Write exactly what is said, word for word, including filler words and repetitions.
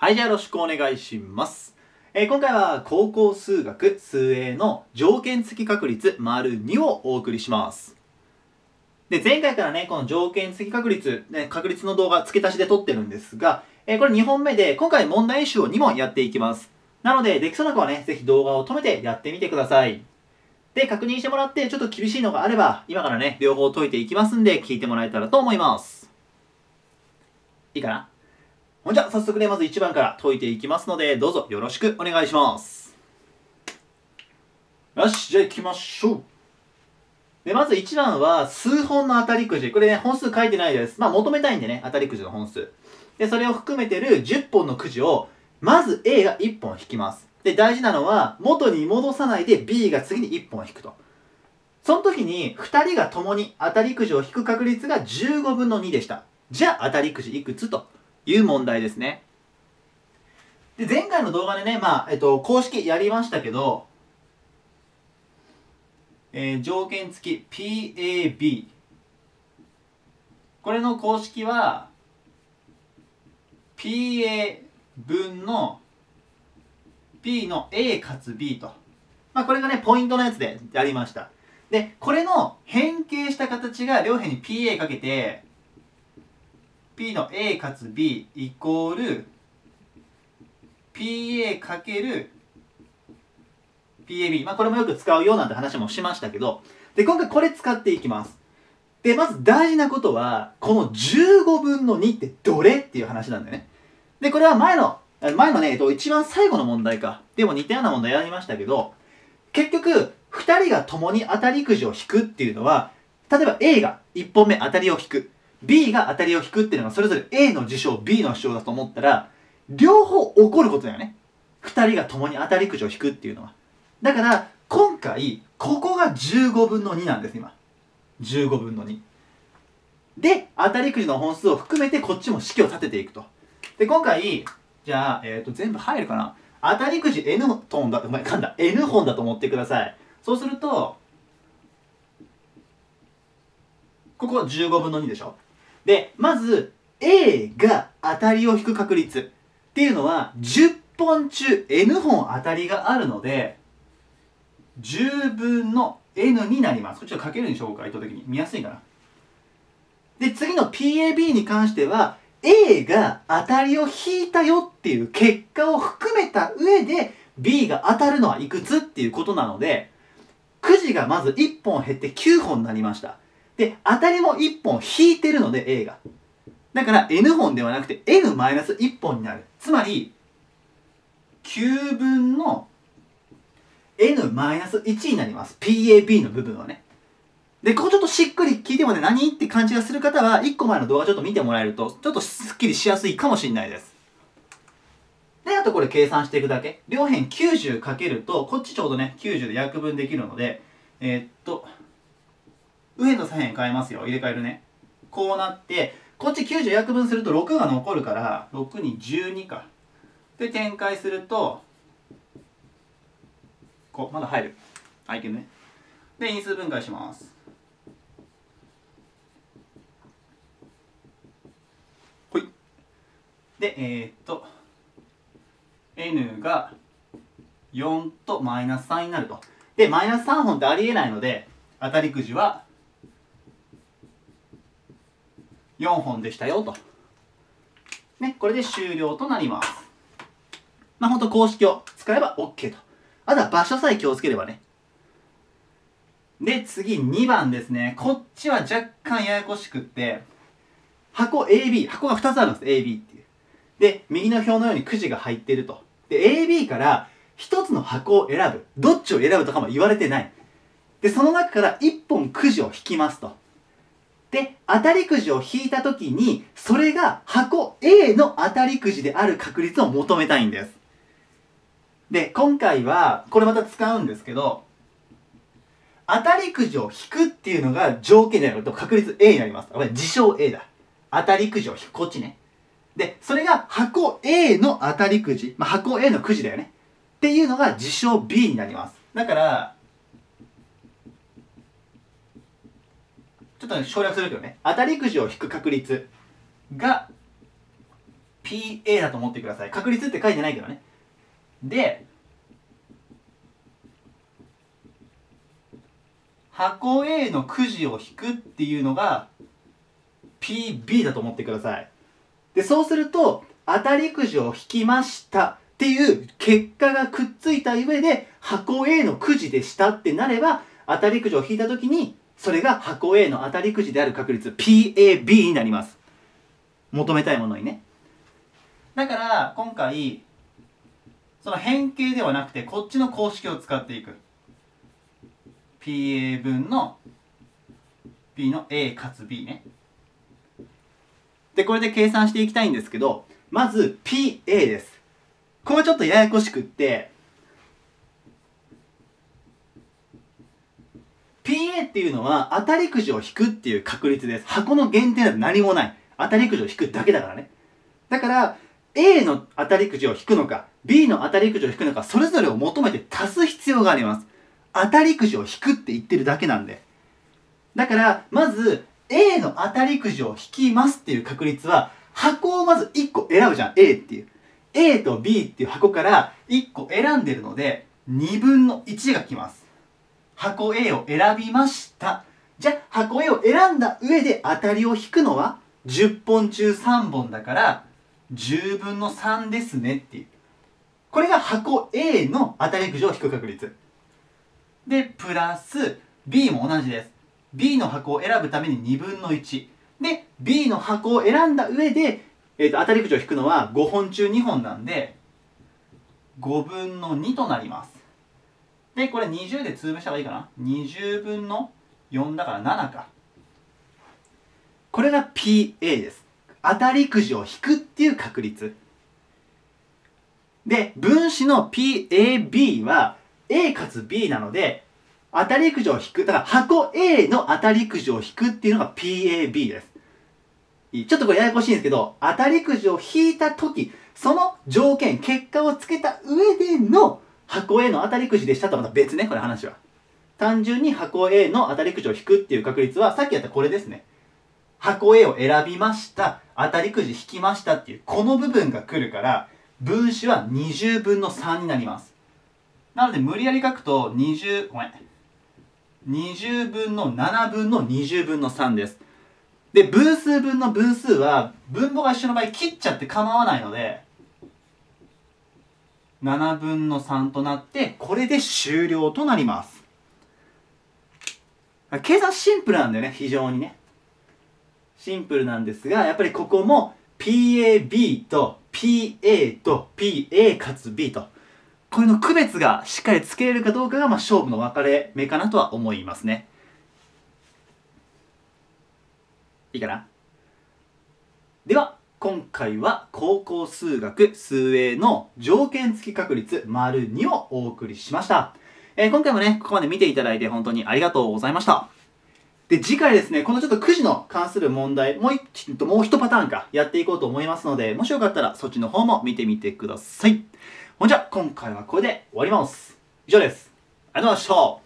はい、じゃあよろしくお願いします。えー、今回は高校数学数 エー の条件付き確率 ② をお送りします。で、前回からね、この条件付き確率、ね、確率の動画付け足しで撮ってるんですが、えー、これにほんめで、今回問題集をに問やっていきます。なので、できそうな子はね、ぜひ動画を止めてやってみてください。で、確認してもらって、ちょっと厳しいのがあれば、今からね、両方解いていきますんで、聞いてもらえたらと思います。いいかな？ほんじゃ、早速ね、まずいちばんから解いていきますので、どうぞよろしくお願いします。よし、じゃあ行きましょう。で、まずいちばんは、数本の当たりくじ。これね、本数書いてないです。まあ、求めたいんでね、当たりくじの本数。で、それを含めてるじゅっぽんのくじを、まず A がいっぽん引きます。で、大事なのは、元に戻さないで B が次にいっぽん引くと。その時に、ふたりが共に当たりくじを引く確率がじゅうごぶんのにでした。じゃあ、当たりくじいくつという問題ですね。で、前回の動画でね、まあ、えっと、公式やりましたけど、えー、条件付き ピーエービー。これの公式は、ピーエー 分の P の A かつ B と。まあ、これがね、ポイントのやつでやりました。で、これの変形した形が両辺に ピーエー かけて、P の A かつ B イコール ピーエー かける ピーエービー。まあこれもよく使うよなんて話もしましたけど、で、今回これ使っていきます。で、まず大事なことは、このじゅうごぶんのにってどれっていう話なんだよね。で、これは前の、前のね、えっと、一番最後の問題か。でも似たような問題やりましたけど、結局、ふたりが共に当たりくじを引くっていうのは、例えば A がいっぽんめ当たりを引く。B が当たりを引くっていうのがそれぞれ A の事象、B の主張だと思ったら、両方起こることだよね。ふたりが共に当たりくじを引くっていうのは。だから、今回、ここがじゅうごぶんのになんです、今。じゅうごぶんのに。で、当たりくじの本数を含めて、こっちも式を立てていくと。で、今回、じゃあ、えっと、全部入るかな？当たりくじ N トンだ、お前噛んだ。N 本だと思ってください。そうすると、ここじゅうごぶんのにでしょ？で、まず、A が当たりを引く確率っていうのは、じゅっぽん中 N 本当たりがあるので、じゅうぶんの N になります。こっちをかけるにしようか、意図的に。見やすいかな。で、次の ピーエービー に関しては、A が当たりを引いたよっていう結果を含めた上で、B が当たるのはいくつっていうことなので、くじがまずいっぽん減ってきゅうほんになりました。で、当たりもいっぽん引いてるので A が。だから N 本ではなくて エヌマイナスいち 本になる。つまり、きゅうぶんの エヌマイナスいち になります。ピーエービー の部分はね。で、ここちょっとしっくり聞いてもね、何って感じがする方は、いっこまえの動画ちょっと見てもらえると、ちょっとスッキリしやすいかもしれないです。で、あとこれ計算していくだけ。両辺きゅうじゅうかけると、こっちちょうどね、きゅうじゅうで約分できるので、えー、っと、右辺と左辺変えますよ。入れ替えるね。こうなって、こっちきゅうじゅう約分するとろくが残るから、ろくにじゅうにか。で、展開すると、こう、まだ入る。あ、いけるね。で、因数分解します。ほい。で、えー、っと、N がよんとマイナスさんになると。で、マイナスさんほんってありえないので、当たりくじはよんほんでしたよと。ね、これで終了となります。まあ、ほんと公式を使えば OK と。あとは場所さえ気をつければね。で、次にばんですね。こっちは若干ややこしくって、箱 エービー、箱がふたつあるんです、エービー っていう。で、右の表のようにくじが入ってると。で、エービー からひとつの箱を選ぶ。どっちを選ぶとかも言われてない。で、その中からいっぽんくじを引きますと。で、当たりくじを引いたときに、それが箱 A の当たりくじである確率を求めたいんです。で、今回は、これまた使うんですけど、当たりくじを引くっていうのが条件になると確率 A になります。これ事象 A だ。当たりくじを引く。こっちね。で、それが箱 A の当たりくじ。まあ、箱 A のくじだよね。っていうのが事象 B になります。だから、ちょっと、ね、省略するけどね。当たりくじを引く確率が ピピーエー だと思ってください。確率って書いてないけどね。で、箱 A のくじを引くっていうのが ピービー だと思ってください。で、そうすると、当たりくじを引きましたっていう結果がくっついた上で、箱 A のくじでしたってなれば、当たりくじを引いたときに、それが箱 A の当たりくじである確率 ピーエービー になります。求めたいものにね。だから、今回、その変形ではなくて、こっちの公式を使っていく。ピーエー 分の B の A かつ B ね。で、これで計算していきたいんですけど、まず ピーエー です。これちょっとややこしくって、ピーエー っていうのは当たりくじを引くっていう確率です。箱の限定など何もない。当たりくじを引くだけだからね。だから、A の当たりくじを引くのか、B の当たりくじを引くのか、それぞれを求めて足す必要があります。当たりくじを引くって言ってるだけなんで。だから、まず、A の当たりくじを引きますっていう確率は、箱をまずいっこ選ぶじゃん。A っていう。A と B っていう箱からいっこ選んでるので、にぶんのいちが来ます。箱 A を選びました。じゃあ、箱 A を選んだ上で当たりを引くのは、じゅっぽん中さんぼんだから、じゅうぶんのさんですねっていう。これが箱 A の当たりくじを引く確率。で、プラス、B も同じです。B の箱を選ぶためににぶんのいち。で、B の箱を選んだ上で、えーと、当たりくじを引くのはごほん中にほんなんで、ごぶんのにとなります。で、これにじゅうで潰した方がいいかな。にじゅうぶんのよんだからななか。これが ピーエー です。当たりくじを引くっていう確率。で、分子の ピーエービー は A かつ B なので、当たりくじを引く、だから箱 A の当たりくじを引くっていうのが ピーエービー です。ちょっとこれややこしいんですけど、当たりくじを引いたとき、その条件、結果をつけた上での箱 A の当たりくじでしたとはまた別ね、これ話は。単純に箱 A の当たりくじを引くっていう確率は、さっきやったこれですね。箱 A を選びました、当たりくじ引きましたっていう、この部分が来るから、分子はにじゅうぶんのさんになります。なので無理やり書くとにじゅう、ごめん。にじゅうぶんのななぶんのにじゅうぶんのさんです。で、分数分の分数は、分母が一緒の場合切っちゃって構わないので、ななぶんのさんとなって、これで終了となります。計算シンプルなんだよね、非常にね。シンプルなんですが、やっぱりここも ピーエービー と ピーエー と ピーエー かつ B と、これの区別がしっかりつけれるかどうかが、まあ、勝負の分かれ目かなとは思いますね。いいかな。では、今回は高校数学数 A の条件付き確率 ② をお送りしました。えー、今回もね、ここまで見ていただいて本当にありがとうございました。で、次回ですね、このちょっとくじの関する問題、もう一、もう一パターンかやっていこうと思いますので、もしよかったらそっちの方も見てみてください。ほんじゃ、今回はこれで終わります。以上です。ありがとうございました。